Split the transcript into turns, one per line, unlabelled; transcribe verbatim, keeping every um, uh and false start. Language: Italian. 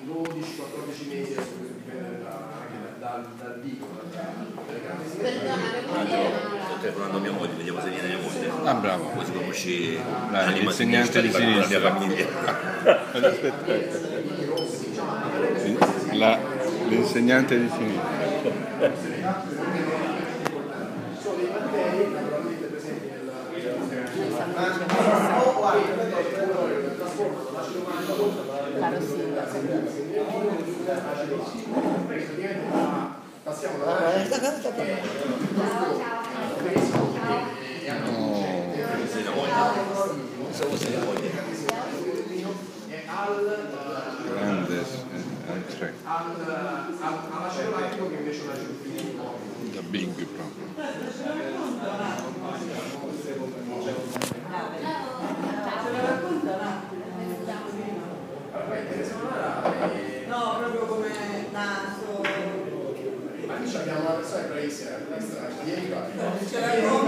dodici quattordici mesi, adesso questo dipende da, anche da, dal, dal vivo, dalle grandi
sto telefonando a mia moglie, vediamo se viene mia moglie.
Ah, bravo.
Poi si conosce
l'insegnante di sinistra.
La famiglia.
La, l'insegnante di sinistra.
sono dei batteri naturalmente presenti nel trasporto dall'acido manico passiamo dalla all'acido lattico che invece è un acido fisico
da Big proprio.
No, proprio come naso.
ma qui abbiamo una persona bravissima, ieri qua.